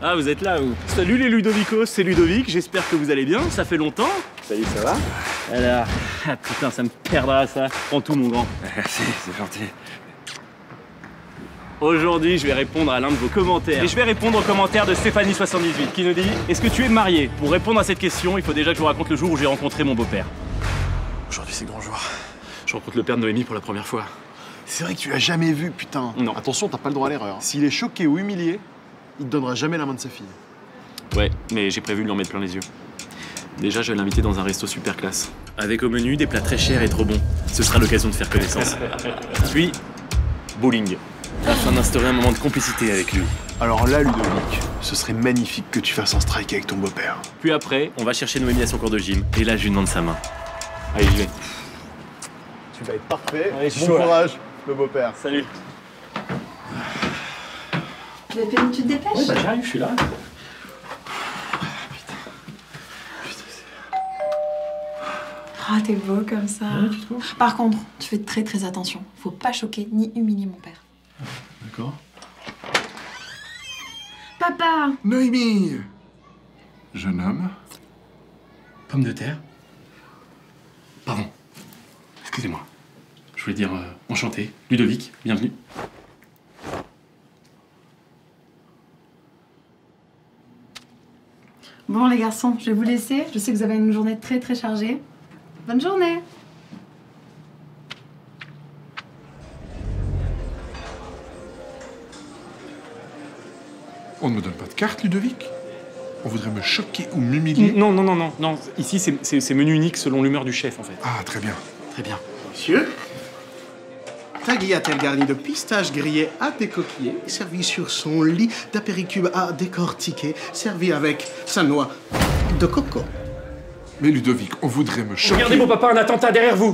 Ah, vous êtes là, vous. Salut les Ludovicos, c'est Ludovic, j'espère que vous allez bien, ça fait longtemps. Salut, ça va? Alors, ah putain, ça me perdra ça. Prends tout, mon grand. Merci, c'est gentil. Aujourd'hui, je vais répondre à l'un de vos commentaires. Et je vais répondre au commentaire de Stéphanie78 qui nous dit: est-ce que tu es marié? Pour répondre à cette question, il faut déjà que je vous raconte le jour où j'ai rencontré mon beau-père. Aujourd'hui, c'est grand jour. Je rencontre le père de Noémie pour la première fois. C'est vrai que tu l'as jamais vu, putain. Non. Attention, t'as pas le droit à l'erreur. S'il est choqué ou humilié, il te donnera jamais la main de sa fille. Ouais, mais j'ai prévu de lui en mettre plein les yeux. Déjà, je vais l'inviter dans un resto super classe. Avec au menu des plats très chers et trop bons. Ce sera l'occasion de faire connaissance. Puis, bowling. Afin d'instaurer un moment de complicité avec lui. Alors là, Ludovic, ce serait magnifique que tu fasses un strike avec ton beau-père. Puis après, on va chercher Noémie à son cours de gym. Et là, je lui demande sa main. Allez, j'y vais. Tu vas être parfait. Allez, bon courage, le beau-père. Salut. Tu te dépêches? Ouais, bah j'arrive, je suis là. Ah, t'es beau comme ça. Ouais, tu trouves? Par contre, tu fais très très attention. Faut pas choquer ni humilier mon père. D'accord. Papa! Noémie! Jeune homme. Pomme de terre. Pardon. Excusez-moi. Je voulais dire enchanté. Ludovic, bienvenue. Bon les garçons, je vais vous laisser. Je sais que vous avez une journée très très chargée. Bonne journée! On ne me donne pas de carte, Ludovic? On voudrait me choquer ou m'humilier? Non, non, non, non, non. Ici, c'est menu unique selon l'humeur du chef, en fait. Ah, très bien. Très bien. Monsieur, tagliatelle garnie de pistaches grillées à décoquiller, servi sur son lit d'apéricube à décortiquer, servi avec sa noix de coco. Mais Ludovic, on voudrait me choquer... Regardez, mon papa, un attentat derrière vous.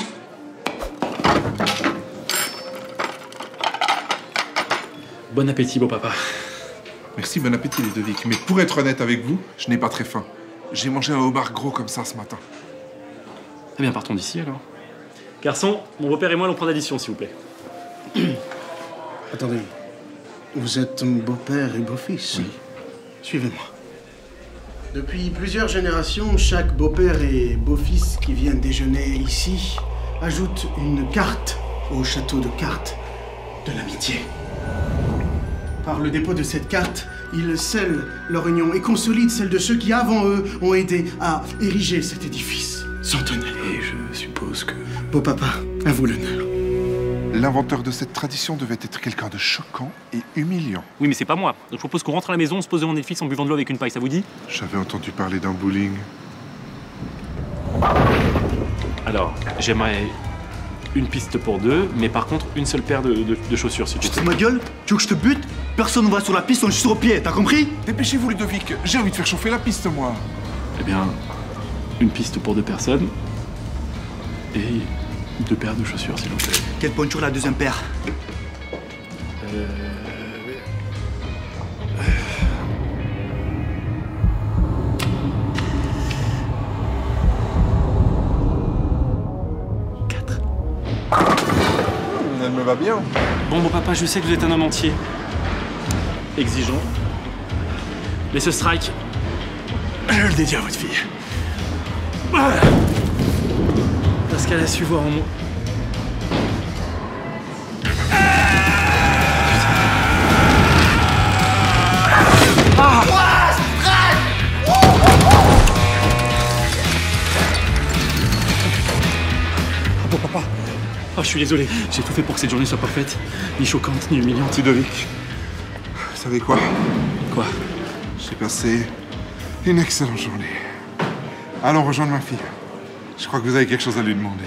Bon appétit, beau papa. Merci, bon appétit, Ludovic. Mais pour être honnête avec vous, je n'ai pas très faim. J'ai mangé un homard gros comme ça ce matin. Eh bien, partons d'ici, alors. Garçon, mon beau-père et moi allons prendre addition, s'il vous plaît. Attendez, vous êtes beau-père et beau-fils? Oui. Suivez-moi. Depuis plusieurs générations, chaque beau-père et beau-fils qui viennent déjeuner ici ajoute une carte au château de cartes de l'amitié. Par le dépôt de cette carte, ils scellent leur union et consolident celle de ceux qui, avant eux, ont aidé à ériger cet édifice centenaire. Et je suppose que... Beau papa, à vous l'honneur. L'inventeur de cette tradition devait être quelqu'un de choquant et humiliant. Oui, mais c'est pas moi. Donc, je propose qu'on rentre à la maison, on se pose devant Netflix en buvant de l'eau avec une paille, ça vous dit? J'avais entendu parler d'un bowling. Alors, j'aimerais une piste pour deux, mais par contre, une seule paire de chaussures, s'il te Tu te plaît. fous de ma gueule? Tu veux que je te bute? Personne ne va sur la piste, on est sur au pied, t'as compris? Dépêchez-vous, Ludovic. J'ai envie de faire chauffer la piste, moi. Eh bien, une piste pour deux personnes et deux paires de chaussures, s'il vous plaît. Quelle pointure la deuxième paire? Elle me va bien. Bon, mon papa, je sais que vous êtes un homme entier. Exigeant. Mais ce strike, je le dédie à votre fille. Parce qu'elle a su voir en moi. Oh, bon, papa. Oh, je suis désolé. J'ai tout fait pour que cette journée soit parfaite. Ni choquante, ni humiliante. Ludovic, vous savez quoi? Quoi? J'ai passé une excellente journée. Allons rejoindre ma fille. Je crois que vous avez quelque chose à lui demander.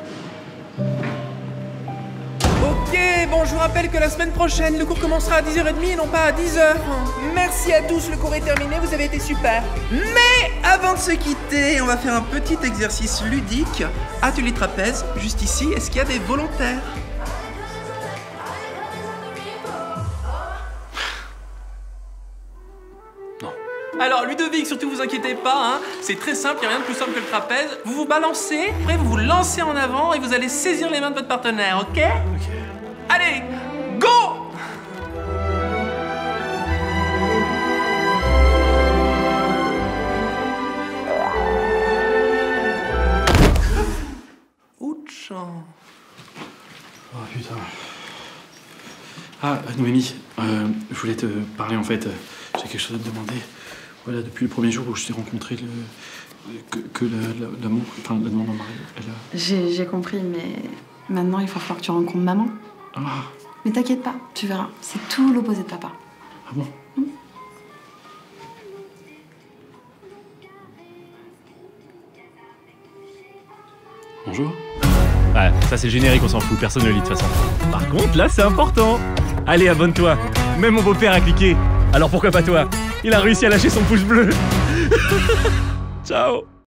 Ok, bon, je vous rappelle que la semaine prochaine, le cours commencera à 10h30 et non pas à 10h. Merci à tous, le cours est terminé, vous avez été super. Mais avant de se quitter, on va faire un petit exercice ludique. Atelier trapèze, juste ici, est-ce qu'il y a des volontaires? Alors Ludovic, surtout vous inquiétez pas, hein, c'est très simple, il n'y a rien de plus simple que le trapèze. Vous vous balancez, après vous vous lancez en avant et vous allez saisir les mains de votre partenaire, ok? Allez, go! Ah, Noémie, je voulais te parler en fait. J'ai quelque chose à te demander. Voilà, depuis le premier jour où je t'ai rencontré, l'amour, enfin la demande en mariage, elle a... J'ai compris, mais maintenant il va falloir que tu rencontres maman. Ah, Mais t'inquiète pas, tu verras, c'est tout l'opposé de papa. ah bon? Bonjour. Ouais, ça c'est le générique, on s'en fout, personne ne le lit de toute façon. Par contre, là c'est important. Allez, abonne-toi. Même mon beau-père a cliqué. Alors pourquoi pas toi? Il a réussi à lâcher son pouce bleu. Ciao.